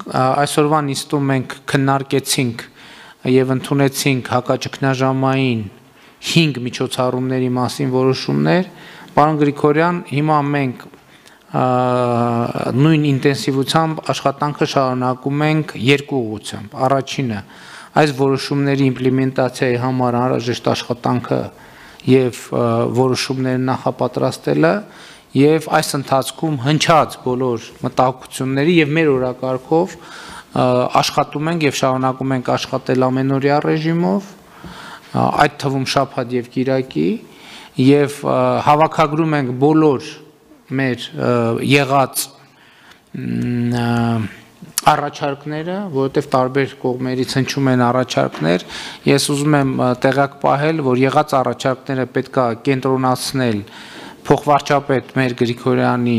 Այսօրվա նիստում մենք քննարկեցինք եւ ընդունեցինք հակաճգնաժամային 5 միջոցառումների մասին որոշումներ։ Պարոն Գրիգորյան, հիմա մենք նույն ինտենսիվությամբ աշխատանքը շարունակում ենք երկու ուղղությամբ։ Առաջինը, այս որոշումների իմպլեմենտացիայի համար անհրաժեշտ աշխատանքը եւ որոշումները նախապատրաստելը եւ այս ընթացքում հնչած բոլոր մտահոգությունների եւ մեր օրակարգով աշխատում ենք եւ շարունակում ենք աշխատել ամենօրյա ռեժիմով, այդ թվում շաբաթ եւ կիրակի, եւ հավաքագրում ենք բոլոր մեր եղած առաջարկները, որովհետև տարբեր կողմերից հնչում են առաջարկներ, ես ուզում եմ տեղյակ պահել, որ եղած առաջարկները պետք է կենտրոնացնել փոխվարչապետ մեր Գրիգորյանի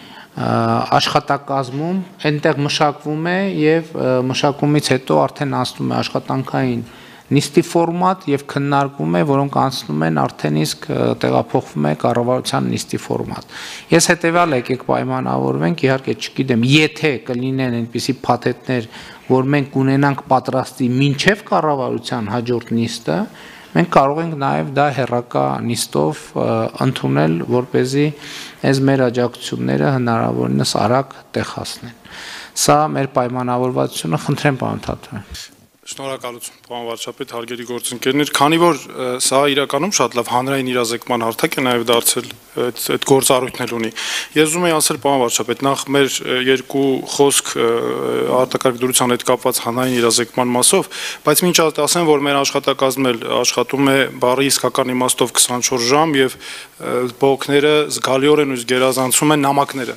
աշխատակազմում, այնտեղ մշակվում է եւ մշակումից հետո արդեն անցնում է աշխատանքային նիստի ֆորմատ եւ քննարկվում է, որոնք անցնում են արդեն իսկ տեղափոխվում է կառավարության նիստի ֆորմատ։ Ես հետեւյալ եկեք պայմանավորվենք, իհարկե չգիտեմ, եթե կլինեն այնպիսի փաթեթներ, որ մենք ունենանք պատրաստի մինչև կառավարության հաջորդ նիստը, մենք կարող ենք նաեւ դա հերրակա նիստով ընդունել, որպեսզի այս մեր աջակցությունները հնարավորինս արագ տեղ հասնեն։ Սա մեր պայմանավորվածությունը, խնդրեմ պարոն Թաթոյան։ Շնորհակալություն, պարոն վարչապետ, հարգելի գործընկերներ, քանի որ սա իրականում շատ լավ հանրային իրազեկման հարթակ է նաև դարձել, այդ գործառույթն էլ ունի։ Ես ուզում եի ասել, պարոն վարչապետ, նախ մեր երկու խոսք արտակարգ դրության հետ կապված հանրային իրազեկման մասով, բայց մինչ ասեմ, որ մեր աշխատակազմն էլ աշխատում է բառի իսկական իմաստով 24 ժամ եւ բողոքները զգալիորեն ու գերազանցում են նամակները։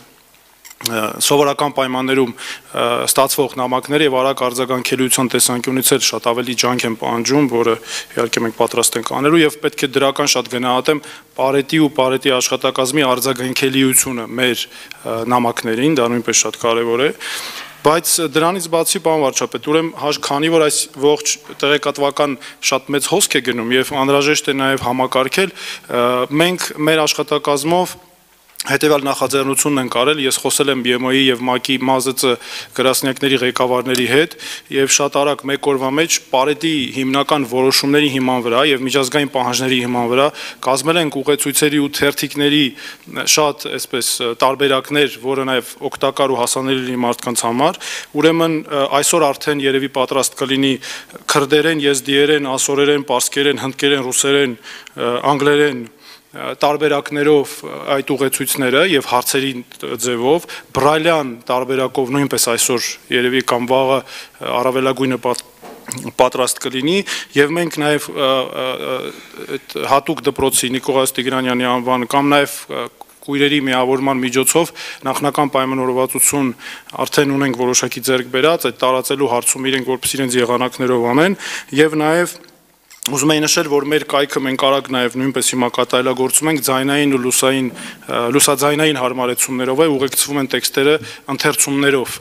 Սովորական պայմաններում ստացվող նամակները եւ արագ արձագանքելիության տեսանկյունից էլ շատ ավելի ջանք են պահանջում, որը իհարկե մենք պատրաստ ենք անելու եւ պետք է դրական շատ գնահատեմ Պարետի ու Պարետի աշխատակազմի արձագանքելիությունը մեր նամակներին, դա նույնպես շատ կարեւոր է։ Բայց դրանից բացի, պարոն վարչապետ, ուրեմն քանի որ այս ողջ տեղեկատվական շատ մեծ հոսք է գնում եւ անհրաժեշտ է նաեւ համակարգել, մենք մեր աշխատակազմով հետևյալ նախաձեռնությունն են կարել, ես խոսել եմ BMO-ի եւ ՄԱԿ-ի ՄԱԶԾ գրասենյակների ղեկավարների հետ եւ շատ արագ մեկ օրվա մեջ Պարետի հիմնական որոշումների հիման վրա եւ միջազգային պահանջների հիման վրա կազմել ենք ուղեցույցերի ու թերթիկների շատ այսպես տարբերակներ, որը նաեւ օգտակար ու հասանելի լինի մարդկանց համար։ Ուրեմն այսօր արդեն երևի պատրաստ կլինի քրդերեն, եզդիերեն, ասորերեն, պարսկերեն, հնդկերեն, ռուսերեն, անգլերեն տարբերակներով այդ ուղեցույցները եւ հարցերի ձևով բրայլյան տարբերակով նույնպես այսօր երևի կամ վաղը առավելագույնը պատրաստ կլինի եւ մենք նաեւ հատուկ դպրոցի Նիկողաս Տիգրանյանի անվան կամ նաեւ քույրերի միավորման միջոցով նախնական պայմանավորվածություն արդեն ունենք որոշակի ձեռք բերած այդ տարածելու հարցում իրենք որպես իրենց եղանակներով անեն եւ նաեւ ուզում եի նշել, որ մեր կայքը մենք արագ նաև նույնպես հիմա կատարելագործում ենք ձայնային ու լուսաձայնային հարմարեցումներով է, ուղեկցվում են տեքստերը ընթերցումներով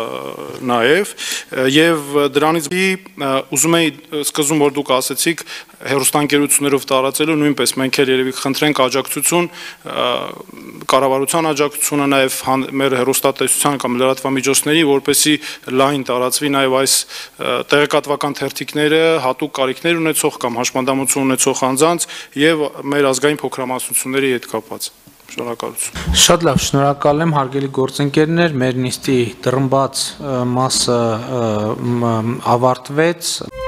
նաև եւ դրանից ուզում եի սկզբում որ դուք ասեցիք հեռուստաընկերություններով տարածելու նույնպես մենք էլ երևի խնդրենք աջակցություն կառավարության աջակցությունը նաև մեր հեռուստատեսության կամ լրատվամիջոցների որպեսզի լայն տարածվի նաև այս տեղեկատվական թերթիկները հատուկ կարիքներ ունեցող կամ հաշմանդամություն ունեցող անձանց եւ մեր ազգային փոքրամասնությունների հետ կապված։ Շնորհակալություն։ Շատ լավ, շնորհակալ եմ հարգելի գործընկերներ, մեր նիստի դռնբաց մասը ավարտվեց։